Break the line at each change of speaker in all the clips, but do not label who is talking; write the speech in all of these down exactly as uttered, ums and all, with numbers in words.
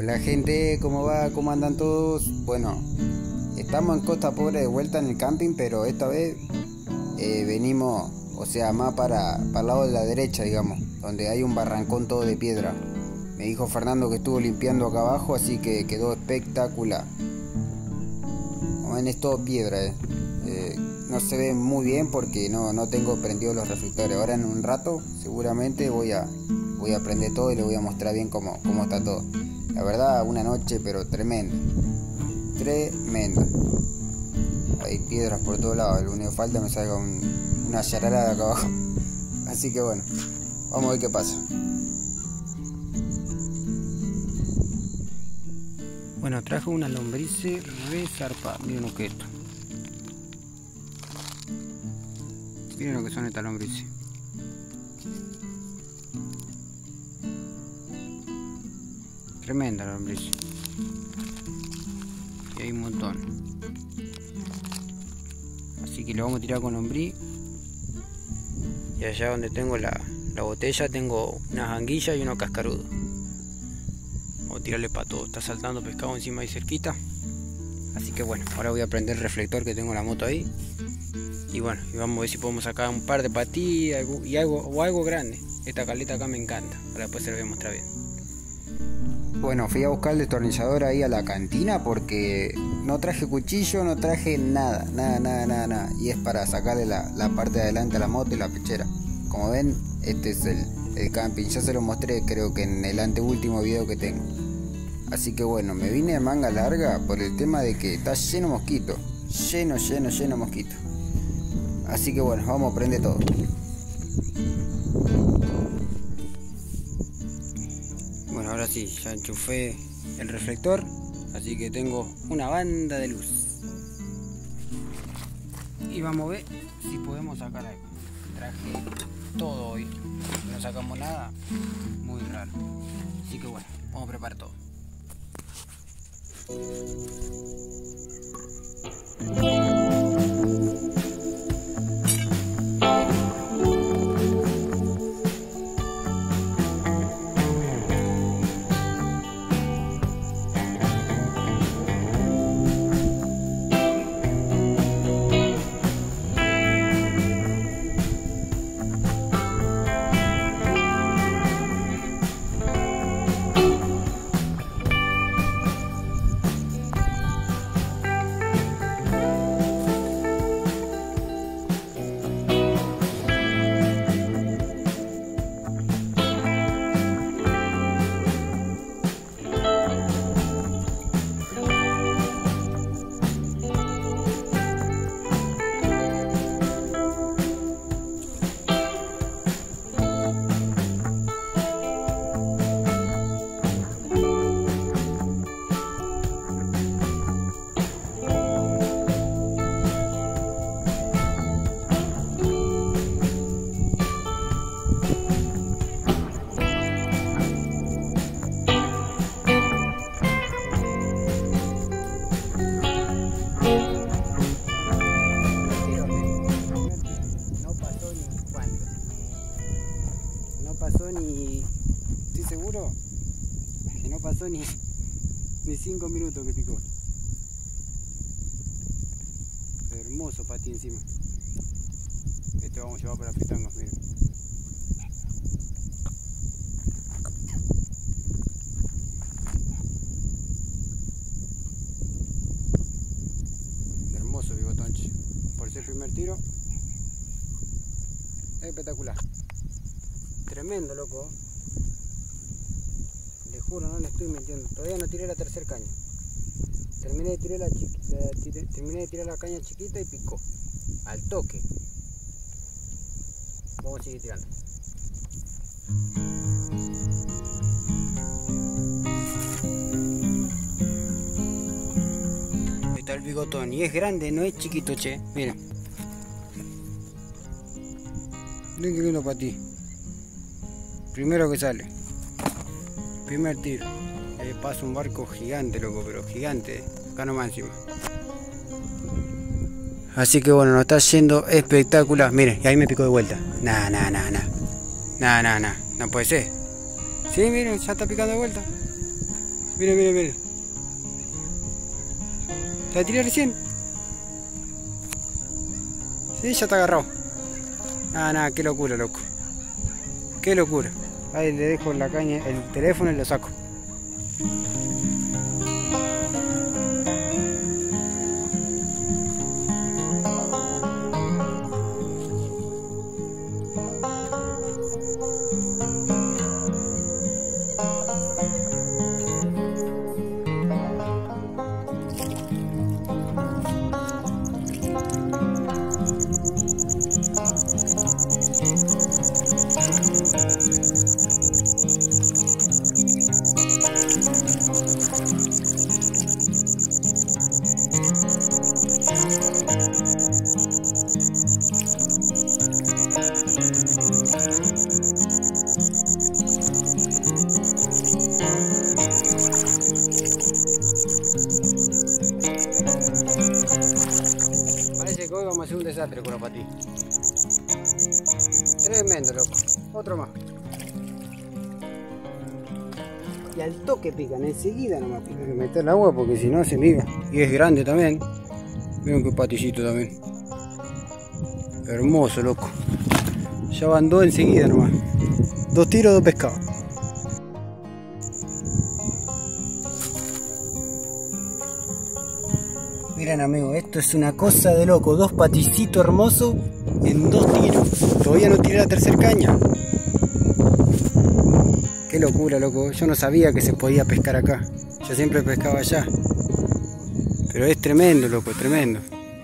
La gente, ¿cómo va? ¿Cómo andan todos? Bueno, estamos en Costa Pobre de vuelta en el camping, pero esta vez eh, venimos, o sea, más para, para el lado de la derecha, digamos, donde hay un barrancón todo de piedra. Me dijo Fernando que estuvo limpiando acá abajo, así que quedó espectacular. Como ven, es todo piedra, eh. Eh, no se ve muy bien porque no, no tengo prendidos los reflectores. Ahora en un rato seguramente voy a, voy a prender todo y les voy a mostrar bien cómo, cómo está todo. La verdad, una noche pero tremenda, tremenda. Hay piedras por todos lados, lo único que falta me salga un, una yararada acá abajo. Así que bueno, vamos a ver qué pasa. Bueno, traje una lombrices re zarpada. Miren lo que es esto. Miren lo que son estas lombrices. Tremenda la lombriz. Y hay un montón. Así que lo vamos a tirar con lombriz. Y allá donde tengo la, la botella tengo unas anguillas y unos cascarudos. Vamos a tirarle para todo. Está saltando pescado encima ahí cerquita. Así que bueno, ahora voy a prender el reflector que tengo en la moto ahí. Y bueno, y vamos a ver si podemos sacar un par de patillas y algo, o algo grande. Esta caleta acá me encanta. Ahora después se lo voy a mostrar bien. Bueno, fui a buscar el destornillador ahí a la cantina porque no traje cuchillo, no traje nada, nada, nada, nada, nada. Y es para sacarle la, la parte de adelante a la moto y la pechera. Como ven, este es el, el camping. Ya se lo mostré creo que en el anteúltimo video que tengo. Así que bueno, me vine de manga larga por el tema de que está lleno de mosquitos. Lleno, lleno, lleno de mosquitos. Así que bueno, vamos a prender todo. Bueno, ahora sí, ya enchufé el reflector, así que tengo una banda de luz. Y vamos a ver si podemos sacar algo. Traje todo hoy, no sacamos nada, muy raro. Así que bueno, vamos a preparar todo. Ni, estoy seguro que no pasó ni ni cinco minutos que picó. Hermoso patí encima. Este vamos a llevar para fritangos, miren. Hermoso bigotonche. Por ser el primer tiro, espectacular. Tremendo, loco. Le juro, no le estoy mintiendo. Todavía no tiré la tercera caña. Terminé de tirar la, la tiré, terminé de tirar la caña chiquita y picó. Al toque. Vamos a seguir tirando. Ahí está el bigotón. Y es grande, no es chiquito, che. Miren. Miren qué lindo para ti. Primero que sale, primer tiro. Ahí pasa un barco gigante, loco, pero gigante, acá nomás encima. Así que bueno, nos está yendo espectacular. Miren, y ahí me picó de vuelta. Nah, nah, nah, nah. Nah, nah, nah, no puede ser. Sí, miren, ya está picando de vuelta. Mira, mira, mira. ¿Te la tiré recién? Sí, ya está agarrado. Nada, nada, qué locura, loco. Qué locura. Ahí le dejo la caña, el teléfono y lo saco. Parece que hoy vamos a hacer un desastre con los patí. Tremendo, loco. Otro más. Y al toque pican, enseguida nomás pican. Hay que meter el agua porque si no se miga. Y es grande también. Miren qué patillito también. Hermoso, loco. Ya van dos enseguida nomás. Dos tiros, dos pescados. Miren, amigos, esto es una cosa de loco. Dos paticitos hermosos en dos tiros. Todavía no tiré la tercera caña. Qué locura, loco. Yo no sabía que se podía pescar acá. Yo siempre pescaba allá. Pero es tremendo, loco, tremendo.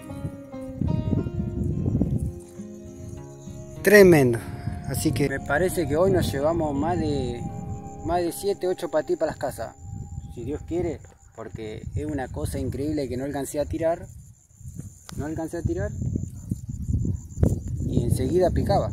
Tremendo. Así que me parece que hoy nos llevamos más de más de siete, ocho patí para las casas. Si Dios quiere, porque es una cosa increíble que no alcancé a tirar. No alcancé a tirar. Y enseguida picaba.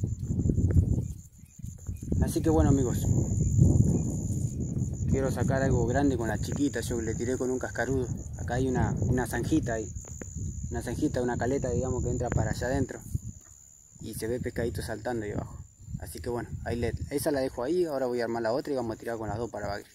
Así que bueno, amigos, quiero sacar algo grande con la chiquita. Yo le tiré con un cascarudo. Acá hay una, una zanjita ahí. Una zanjita, una caleta, digamos, que entra para allá adentro. Y se ve pescadito saltando ahí abajo. Así que bueno, ahí le, esa la dejo ahí. Ahora voy a armar la otra y vamos a tirar con las dos para bagre.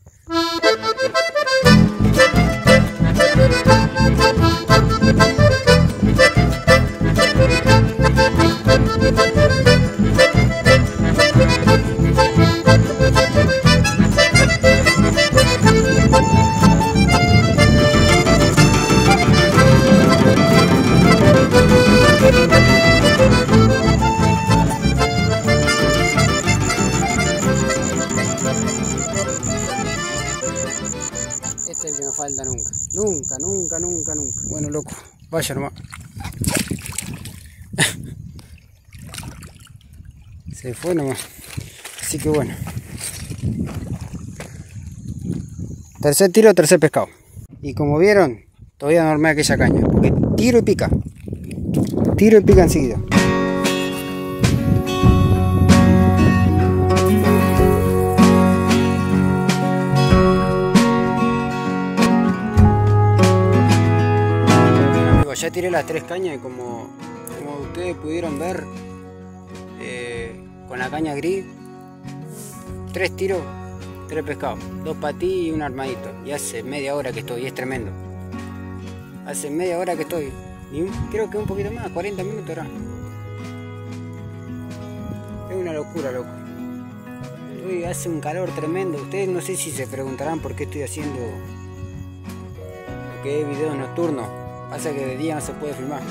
Este es el que no falta nunca. Nunca, nunca, nunca, nunca. Bueno, loco, vaya nomás. Se fue nomás. Así que bueno. Tercer tiro, tercer pescado. Y como vieron, todavía no armé aquella caña. Porque tiro y pica. Tiro y pica enseguida. Ya tiré las tres cañas y como, como ustedes pudieron ver, eh, con la caña gris, tres tiros, tres pescados, dos patí y un armadito. Y hace media hora que estoy, es tremendo. Hace media hora que estoy, y un, creo que un poquito más, cuarenta minutos ahora. Es una locura, loco. Hoy hace un calor tremendo. Ustedes no sé si se preguntarán por qué estoy haciendo lo que es video nocturno. Pasa que de día no se puede filmar.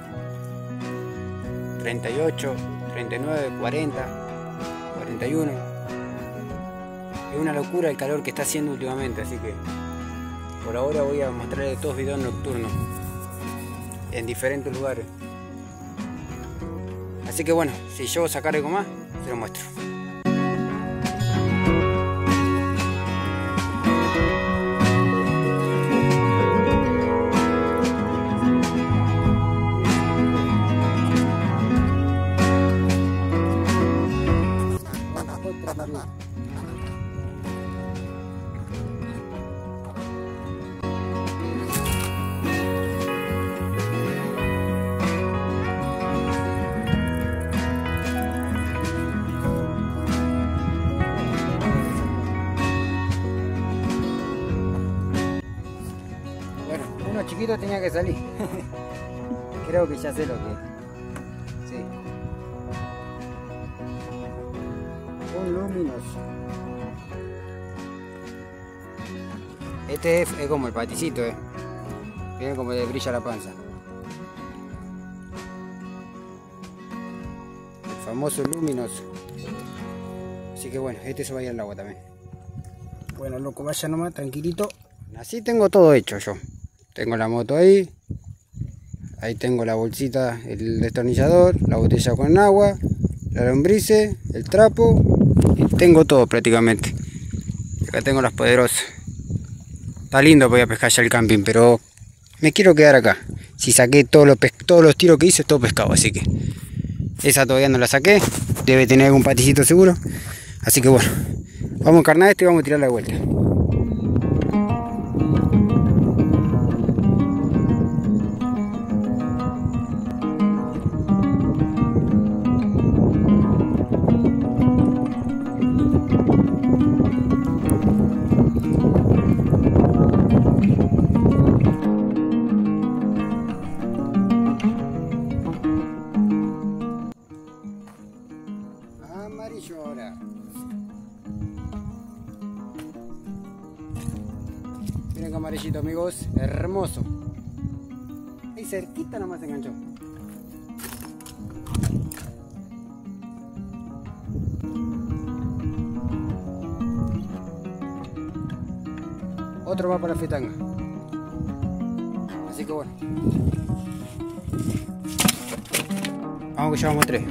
treinta y ocho, treinta y nueve, cuarenta, cuarenta y uno. Es una locura el calor que está haciendo últimamente, así que por ahora voy a mostrarles todos videos nocturnos en diferentes lugares. Así que bueno, si llego a sacar algo más, se lo muestro. chiquito tenía que salir. Creo que ya sé lo que es. Sí. Un luminoso. Este es, es como el paticito, eh. Miren como le brilla la panza. El famoso luminoso. Así que bueno, este se va a ir al agua también. Bueno, loco, vaya nomás, tranquilito. Así tengo todo hecho yo. Tengo la moto ahí. Ahí tengo la bolsita, el destornillador, la botella con agua, la lombrice, el trapo. Y tengo todo prácticamente. Acá tengo las poderosas. Está lindo, voy a pescar ya el camping, pero me quiero quedar acá. Si saqué todos los, todos los tiros que hice, todo pescado, así que esa todavía no la saqué. Debe tener algún paticito seguro. Así que bueno, vamos a encarnar este y vamos a tirar la vuelta. Amarillo ahora. Miren qué amarillito, amigos, hermoso. Ahí cerquita nomás se enganchó. Otro más para la fritanga. Así que bueno, vamos que llevamos tres.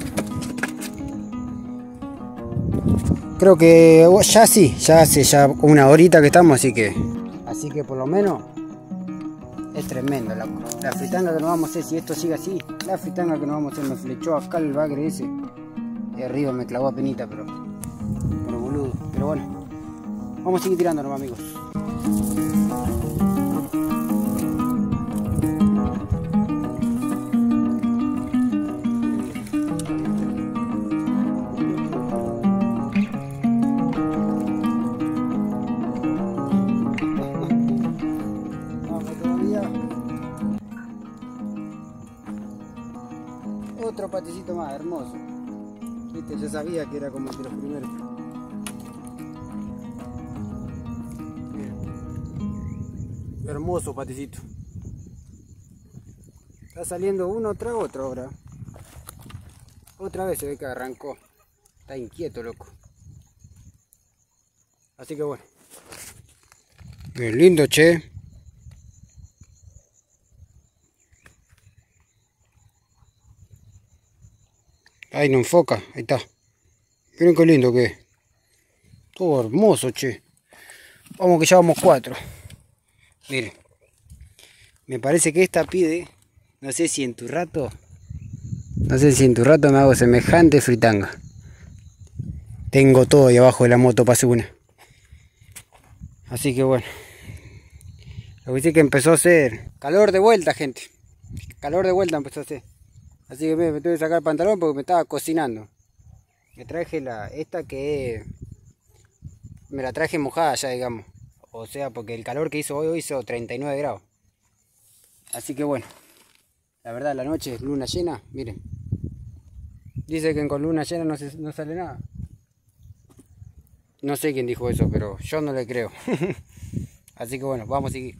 Creo que ya sí, ya hace ya una horita que estamos, así que así que por lo menos es tremendo la, la fritanga que nos vamos a hacer. Si esto sigue así, la fritanga que nos vamos a hacer. Me flechó acá el bagre ese y arriba me clavó a penita, pero pero boludo. Pero bueno, vamos a seguir tirando nomás, amigos. Otro paticito más, hermoso. Viste, yo sabía que era como el de los primeros. Bien. Hermoso paticito. Está saliendo uno tras otro ahora. Otra vez se ve que arrancó. Está inquieto, loco. Así que bueno. Bien lindo, che. Ahí no enfoca, ahí está. Miren qué lindo que es. Todo hermoso, che. Vamos que ya vamos cuatro. Miren. Me parece que esta pide, no sé si en tu rato, no sé si en tu rato me hago semejante fritanga. Tengo todo ahí abajo de la moto para hacer una. Así que bueno. Lo que sí que empezó a hacer calor de vuelta, gente. Calor de vuelta empezó a hacer. Así que me, me tuve que sacar el pantalón porque me estaba cocinando. Me traje la esta que me la traje mojada ya, digamos. O sea, porque el calor que hizo hoy, hoy hizo treinta y nueve grados. Así que bueno, la verdad la noche es luna llena, miren. Dice que con luna llena no, se, no sale nada. No sé quién dijo eso, pero yo no le creo. Así que bueno, vamos a seguir.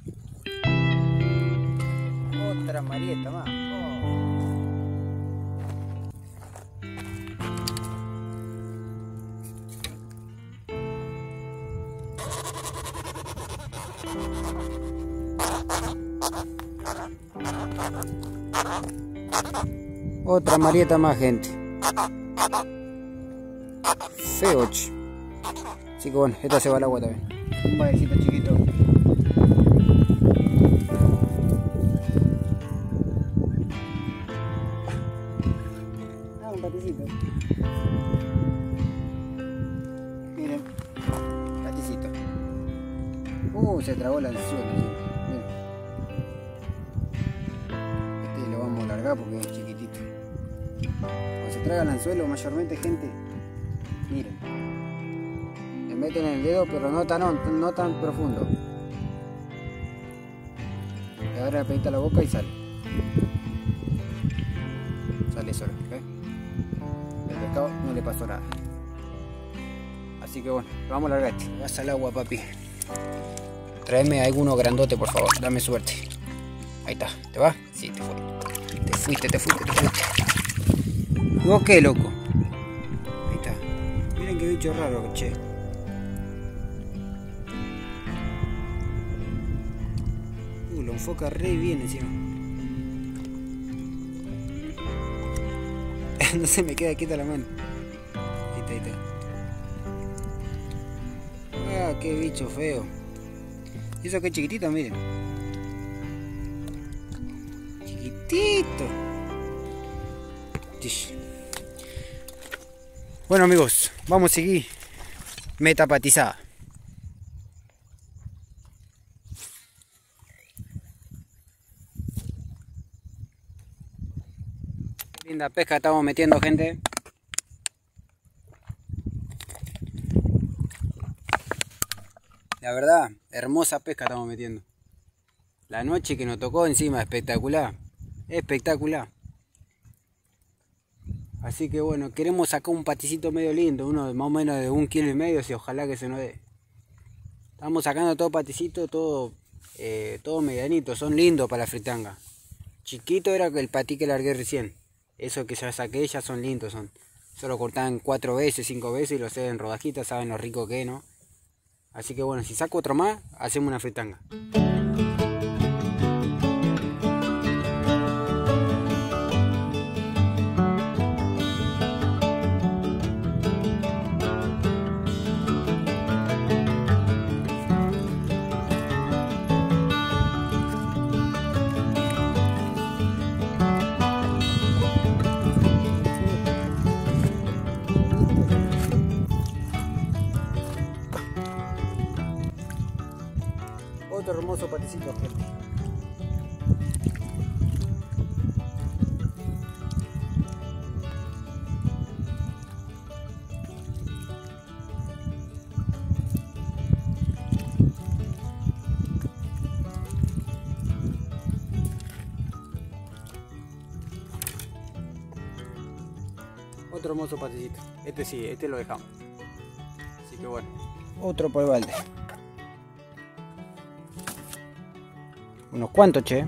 Otra marieta más. Oh. Otra marieta más, gente. Feo, che. Así que bueno, esta se va al agua también. Un padecito chiquito. Ah, un paticito. Miren, paticito. Uh, se tragó el anzuelo. Miren. Este lo vamos a largar porque es chiquitito. Cuando se traga el anzuelo, mayormente, gente, miren, le meten el dedo, pero no tan, no tan profundo. agarra la pelita a la boca y sale. Sale solo, ¿ves? El pescado no le pasó nada. Así que bueno, vamos a largar. Vas al agua, papi. Tráeme alguno grandote, por favor. Dame suerte. Ahí está. ¿Te vas? Sí, te fue. Te fuiste, te fuiste, te fuiste. ¿Vos qué, loco? Ahí está. Miren qué bicho raro, che. Uh, lo enfoca re bien encima. No se me queda quieta la mano. Ahí está, ahí está. Ah, qué bicho feo. Y eso que es chiquitito, miren. Chiquitito. Bueno, amigos, vamos a seguir meta patizada. Linda pesca estamos metiendo, gente. La verdad, hermosa pesca estamos metiendo. La noche que nos tocó encima, espectacular. Espectacular. Así que bueno, queremos sacar un paticito medio lindo, uno más o menos de un kilo y medio, si ojalá que se nos dé. Estamos sacando todo paticito, todo, eh, todo medianito, son lindos para la fritanga. Chiquito era el patí que largué recién. Eso que ya saqué ya son lindos, son. Solo cortan cuatro veces, cinco veces y lo sé en rodajitas, saben lo rico que es, ¿no? Así que bueno, si saco otro más, hacemos una fritanga. Otro hermoso paticito, gente. Otro hermoso paticito. Este sí, este lo dejamos. Así que bueno, otro por el balde. Unos cuantos, che.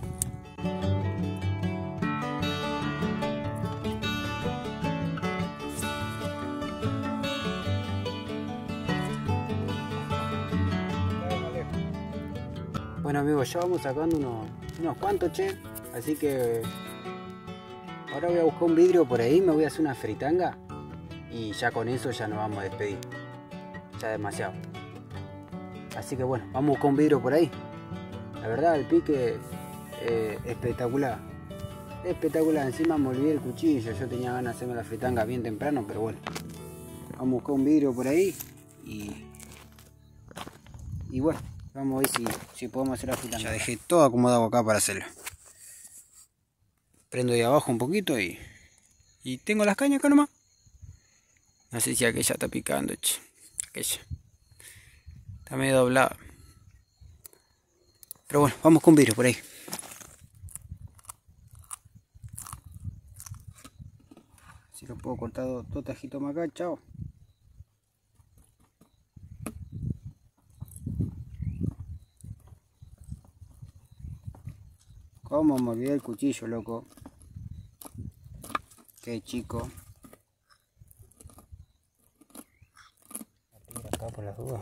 Bueno, amigos, ya vamos sacando unos, unos cuantos, che. Así que ahora voy a buscar un vidrio por ahí, me voy a hacer una fritanga y ya con eso ya nos vamos a despedir. Ya demasiado. Así que bueno, vamos a buscar un vidrio por ahí. La verdad, el pique eh, espectacular. Espectacular. Encima me olvidé el cuchillo. Yo tenía ganas de hacerme la fritanga bien temprano, pero bueno. Vamos a buscar un vidrio por ahí. Y, y bueno, vamos a ver si, si podemos hacer la fritanga. Ya dejé todo acomodado acá para hacerlo. Prendo de abajo un poquito y, y tengo las cañas acá nomás. No sé si aquella está picando, che. Aquella. Está medio doblada. Pero bueno, vamos con vidrio por ahí. Si lo puedo cortar dos, dos tajitos más acá, chao. ¿Cómo me olvidé el cuchillo, loco? Qué chico. Voy a acá por las dudas.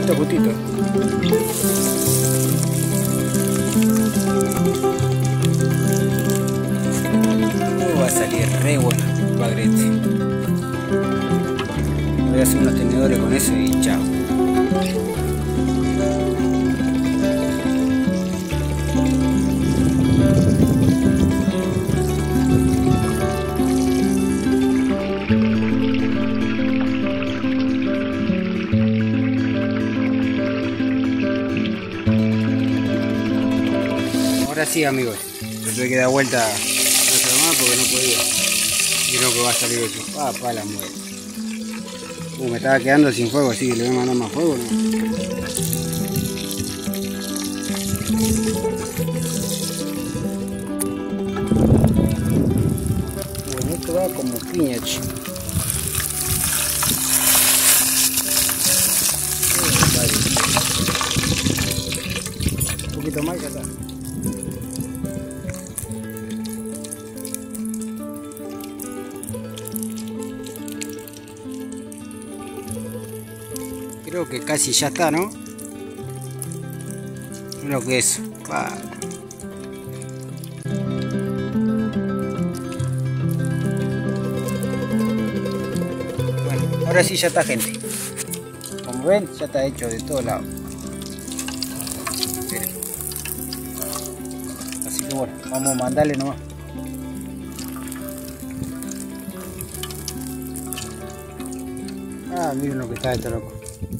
justito, justito. Oh, va a salir re bueno el bagrete. Voy a hacer unos tenedores con eso y chao. Ahora sí, amigos, le tuve que dar vuelta a nuestra mamá porque no podía. Y creo que va a salir eso. Ah, para la muerte. Uh, me estaba quedando sin fuego, así que le voy a mandar más fuego, ¿no? Bueno, esto va como piña, chico. Un poquito más y ya está. Creo que casi ya está, ¿no? Creo que es. Va. Bueno, ahora sí ya está, gente. Como ven, ya está hecho de todos lados. Miren. Así que bueno, vamos a mandarle nomás. Ah, miren lo que está esto, loco.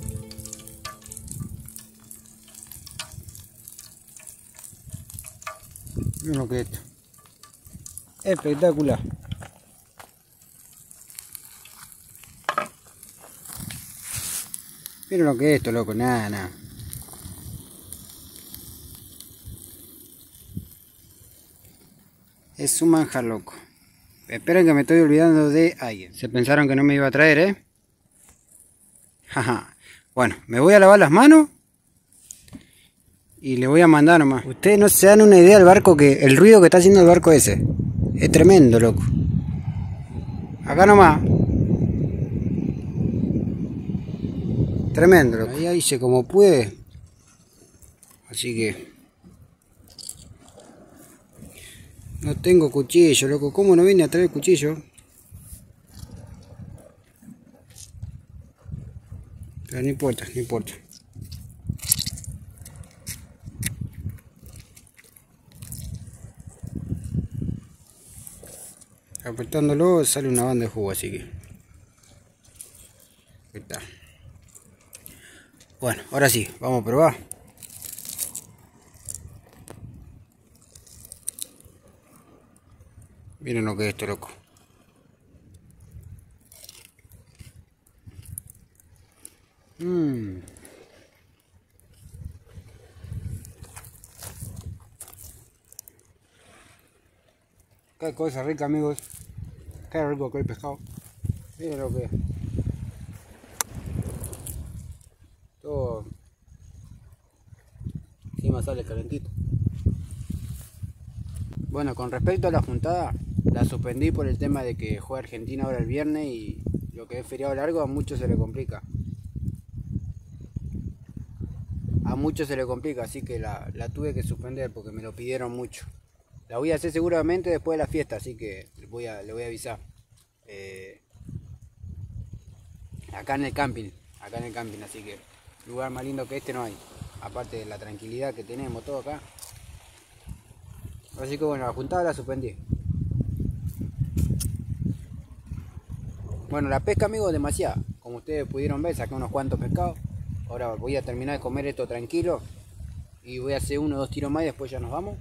Miren lo que es esto. Espectacular. Miren lo que es esto, loco. Nada, nada. Es un manjar, loco. Esperen que me estoy olvidando de alguien. Se pensaron que no me iba a traer, ¿eh? Jaja. Bueno, me voy a lavar las manos y le voy a mandar nomás. Ustedes no se dan una idea del barco, que el ruido que está haciendo el barco ese. Es tremendo, loco. Acá nomás. Tremendo, loco. Ahí hice como pude. Así que no tengo cuchillo, loco. ¿Cómo no vine a traer cuchillo? Pero no importa, no importa. Apretándolo sale una banda de jugo, así que ahí está. Bueno, ahora sí, vamos a probar. Miren lo que es esto, loco. Mmm. Qué cosa rica, amigos. Qué rico que el pescado. Miren lo que es. Todo encima sale calentito. Bueno, con respecto a la juntada, la suspendí por el tema de que juega Argentina ahora el viernes y lo que es feriado largo a muchos se le complica. A muchos se le complica, así que la, la tuve que suspender porque me lo pidieron mucho. La voy a hacer seguramente después de la fiesta, así que voy a, le voy a avisar. Eh, acá en el camping, acá en el camping, así que lugar más lindo que este no hay. Aparte de la tranquilidad que tenemos todo acá. Así que bueno, la juntada la suspendí. Bueno, la pesca, amigos, demasiada. Como ustedes pudieron ver, saqué unos cuantos pescados. Ahora voy a terminar de comer esto tranquilo. Y voy a hacer uno o dos tiros más y después ya nos vamos.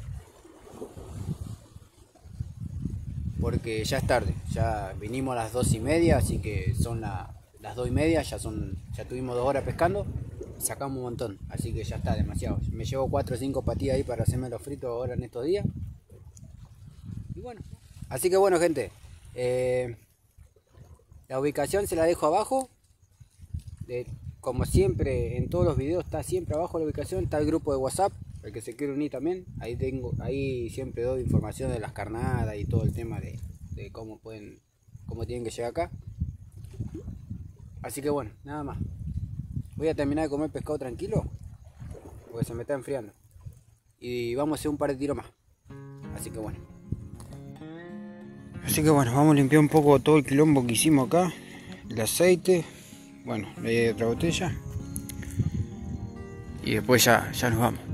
Porque ya es tarde. Ya vinimos a las dos y media, así que son la, las dos y media. Ya, son, ya tuvimos dos horas pescando. Sacamos un montón, así que ya está demasiado. Me llevo cuatro o cinco patillas ahí para hacerme los fritos ahora en estos días. Y bueno, así que bueno, gente, eh, la ubicación se la dejo abajo. De, como siempre, en todos los videos está siempre abajo la ubicación. Está el grupo de WhatsApp, el que se quiere unir también. Ahí tengo, ahí siempre doy información de las carnadas y todo el tema de, de cómo pueden, cómo tienen que llegar acá. Así que bueno, nada más. voy a terminar de comer pescado tranquilo, porque se me está enfriando. Y vamos a hacer un par de tiros más. Así que bueno. Así que bueno, vamos a limpiar un poco todo el quilombo que hicimos acá. El aceite. Bueno, le di otra botella. Y después ya, ya nos vamos.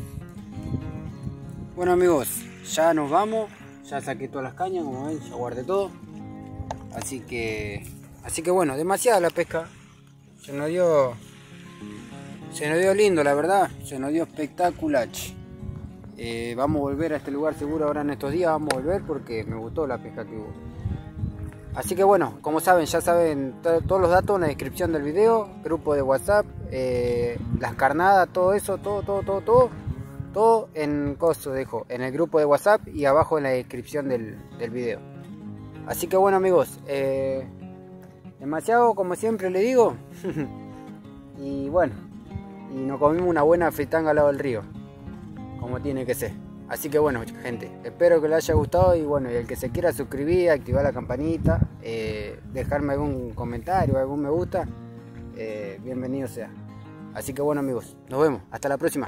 Bueno amigos, ya nos vamos. Ya saqué todas las cañas, como ven, ya guardé todo. Así que... Así que bueno, demasiada la pesca. Se nos dio... Se nos dio lindo, la verdad. Se nos dio espectacular. Eh, vamos a volver a este lugar seguro ahora en estos días. Vamos a volver porque me gustó la pesca que hubo. Así que bueno, como saben, ya saben todos los datos en la descripción del video. Grupo de WhatsApp, eh, las carnadas, todo eso, todo, todo, todo, todo. Todo en coso dejo, en el grupo de WhatsApp y abajo en la descripción del, del video. Así que bueno amigos, eh, demasiado como siempre le digo. Y bueno, y nos comimos una buena fritanga al lado del río, como tiene que ser. Así que bueno gente, espero que les haya gustado. Y bueno, y el que se quiera suscribir, activar la campanita, eh, dejarme algún comentario, algún me gusta, eh, bienvenido sea. Así que bueno amigos, nos vemos, hasta la próxima.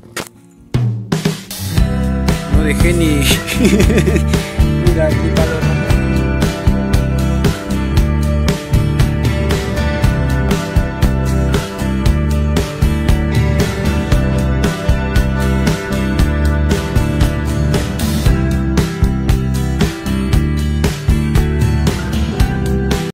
No dejé ni... Mira, aquí para los...